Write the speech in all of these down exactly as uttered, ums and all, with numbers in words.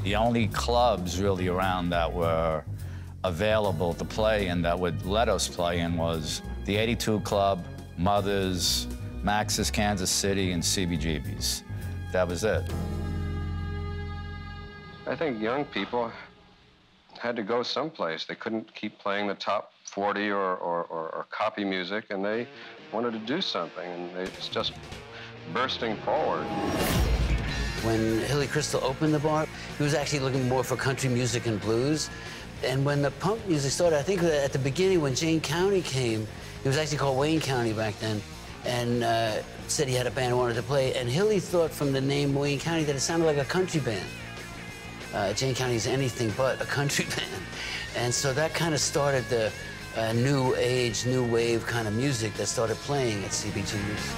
The only clubs really around that were available to play and that would let us play in was the eighty-two Club, Mother's, Max's Kansas City, and C B G B's. That was it. I think young people had to go someplace. They couldn't keep playing the top forty or, or, or, or copy music, and they wanted to do something, and they, it's just bursting forward. When Hilly Crystal opened the bar, he was actually looking more for country music and blues. And when the punk music started, I think at the beginning when Jane County came, it was actually called Wayne County back then, and uh, said he had a band he wanted to play. And Hilly thought from the name Wayne County that it sounded like a country band. Uh, Jane County is anything but a country band. And so that kind of started the uh, new age, new wave kind of music that started playing at C B G B's.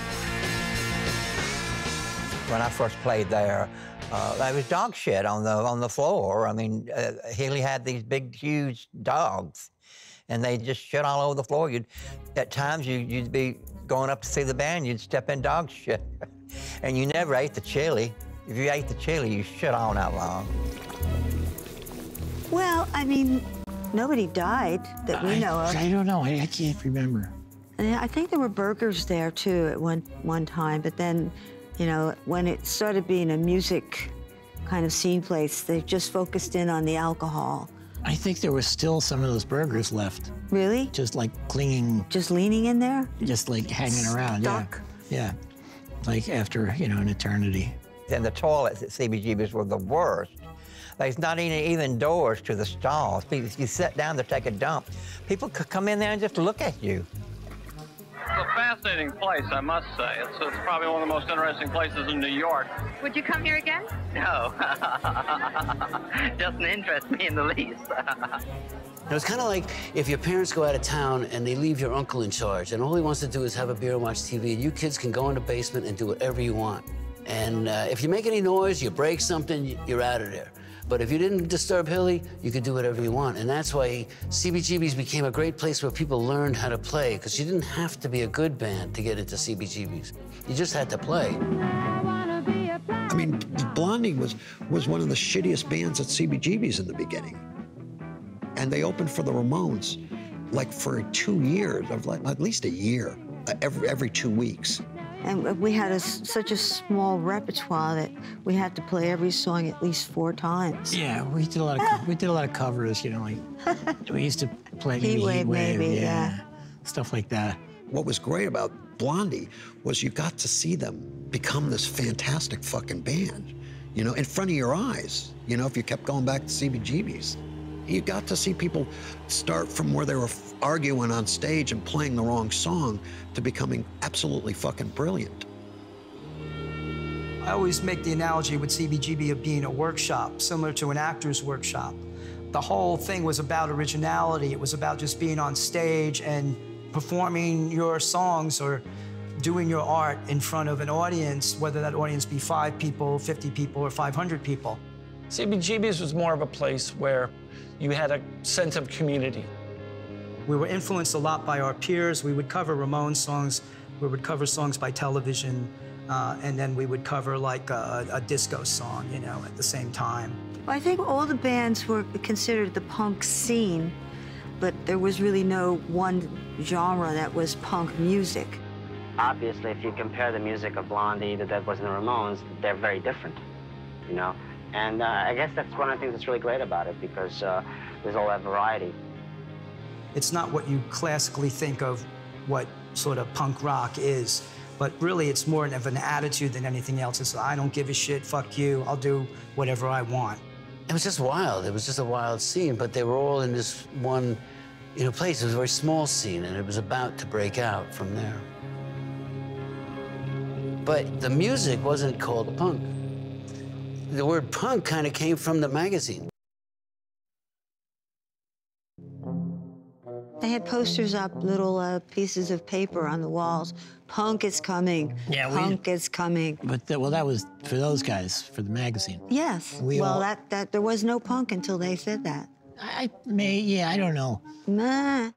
When I first played there, uh, there was dog shit on the on the floor. I mean, uh, Healy had these big, huge dogs, and they just shit all over the floor. You'd, at times, you, you'd be going up to see the band, you'd step in dog shit, and you never ate the chili. If you ate the chili, you shit all night long. Well, I mean, nobody died that we I, know of. I don't know. I, I can't remember. And I think there were burgers there too at one one time, but then. You know, when it started being a music kind of scene place, they just focused in on the alcohol. I think there was still some of those burgers left. Really? Just like clinging. Just leaning in there? Just like hanging around, Stuck? yeah. Yeah, like after, you know, an eternity. And the toilets at C B G B's were the worst. There's not even, even doors to the stalls. If you sit down to take a dump, people could come in there and just look at you. It's a fascinating place, I must say. It's, it's probably one of the most interesting places in New York. Would you come here again? No. Doesn't interest me in the least. It's kind of like if your parents go out of town and they leave your uncle in charge, and all he wants to do is have a beer and watch T V, and you kids can go in the basement and do whatever you want. And uh, if you make any noise, you break something, you're out of there. But if you didn't disturb Hilly, you could do whatever you want. And that's why C B G B's became a great place where people learned how to play, because you didn't have to be a good band to get into C B G B's. You just had to play. I mean, Blondie was, was one of the shittiest bands at C B G B's in the beginning. And they opened for the Ramones, like for two years, of like, at least a year, uh, every, every two weeks. And we had a, such a small repertoire that we had to play every song at least four times. Yeah, we did a lot of we did a lot of covers, you know, like we used to play maybe Heat Wave, maybe, yeah, yeah. stuff like that. What was great about Blondie was you got to see them become this fantastic fucking band, you know, in front of your eyes. You know, if you kept going back to C B G B's, you got to see people start from where they were arguing on stage and playing the wrong song to becoming absolutely fucking brilliant. I always make the analogy with C B G B of being a workshop, similar to an actor's workshop. The whole thing was about originality. It was about just being on stage and performing your songs or doing your art in front of an audience, whether that audience be five people, fifty people, or five hundred people. C B G B's was more of a place where you had a sense of community. We were influenced a lot by our peers. We would cover Ramones songs. We would cover songs by television. Uh, and then we would cover like a, a disco song, you know, at the same time. Well, I think all the bands were considered the punk scene, but there was really no one genre that was punk music. Obviously, if you compare the music of Blondie, the Dead Boys and the Ramones, they're very different, you know? And uh, I guess that's one of the things that's really great about it, because uh, there's all that variety. It's not what you classically think of what sort of punk rock is, but really it's more of an attitude than anything else. It's, I don't give a shit, fuck you, I'll do whatever I want. It was just wild. It was just a wild scene, but they were all in this one, you know, place. It was a very small scene, and it was about to break out from there. But the music wasn't called punk. The word punk kind of came from the magazine. They had posters up, little uh, pieces of paper on the walls. Punk is coming. Yeah, Punk we, is coming. But the, well, that was for those guys, for the magazine. Yes. We well, all, that that there was no punk until they said that. I may, yeah, I don't know. Nah.